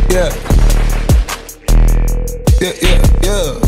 Yeah. Yeah, yeah, yeah.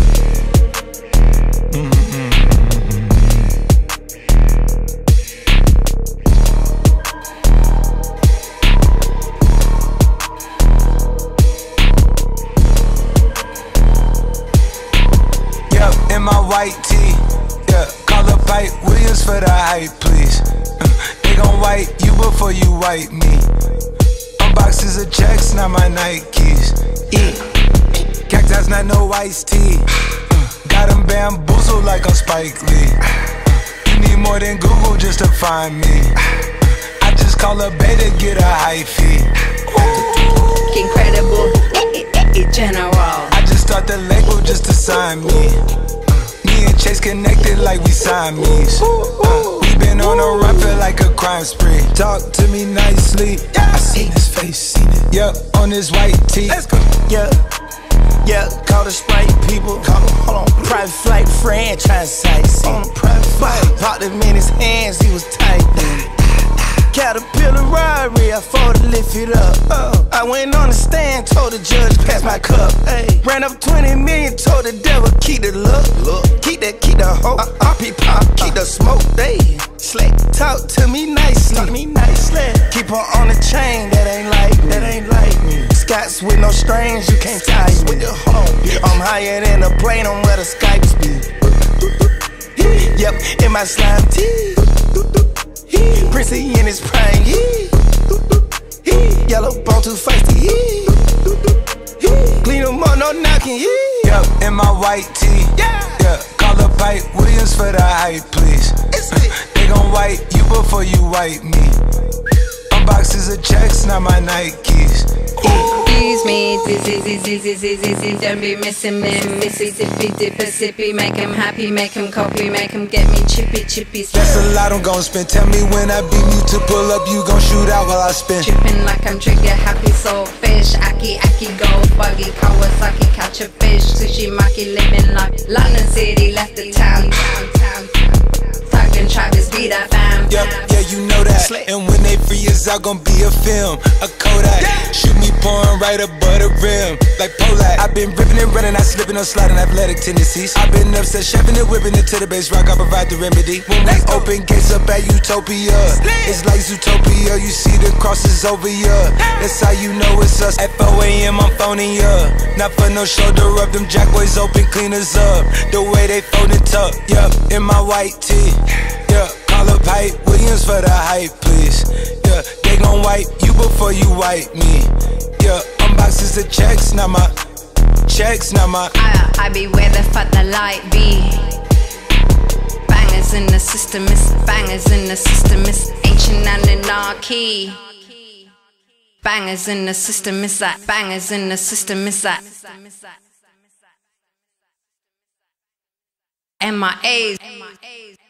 Yep, in my white tee. Yeah, call up Pipe Williams for the hype, please. They gon' wipe you before you wipe me. Boxes of checks, not my Nikes. Cacti's not no iced tea. Got them bamboozled like I'm Spike Lee. You need more than Google just to find me. I just call a beta, get a hyphy. Incredible, general. I just start the label just to sign me. Me and Chase connected like we Siamese. We been on a run, feel like a crime spree. Talk to me nicely. I seen his face, seen it. Yup, on his white tee. Let's go. Yeah, yeah, call the Sprite people. Call them, hold on. Private flight franchise sites. On a private flight. Popped him in his hands, he was tight. Caterpillar robbery, I fought to lift it up. I went on the stand, told the judge, pass my cup. Ran up 20 million, told the devil, keep the look. Keep the hope. RP pop, keep the smoke. Slick, talk to me nicely. Keep her on the chain, that ain't like me. Scots with no strings, you can't tie me. I'm higher than a plane on where the Skypes be. Yep, in my slime tee. Prissy in his prime, yellow bone too feisty, clean him up, no knocking, Yup, in my white tee. Yeah, call up Pipe Williams for the hype, please. They gon' wipe you before you wipe me. Boxes of checks, not my Nikes. Excuse me, dizzy, don't be missing me. Missy, sippy, make him happy, make him copy, make him get me chippy. That's a lot I'm gon' spend. Tell me when I beam you to pull up, you gon' shoot out while I spin. Trippin' like I'm trigger happy, soul fish. Aki, gold buggy, Kawasaki, catch a fish. Sushi, maki, living like London City, left the town. Thug and Travis, be that fam. Yup, yeah, you know that. And when they free us out, gon' be a film, a Kodak. Shoot me pouring right above the rim, like Polak. I've been ripping and running, I slipping on sliding athletic tendencies. I've been upset, chefing and whipping it to the base rock, I provide the remedy. When we open gates up at Utopia, it's like Zootopia, you see the crosses over ya. That's how you know it's us. At 4 AM, I'm phoning ya. Not for no shoulder rub, them jack boys open, cleaners up. The way they fold and tuck, yup, in my white tee. Yeah, call up Pipe Williams for the hype, please. Yeah, they gon' wipe you before you wipe me. Yeah, boxes of checks, not my checks, not my. I be where the fuck the light be. Bangers in the system, it's bangers in the system, it's ancient anarchy. Bangers in the system, it's that. Bangers in the system, it's that. M.I.A.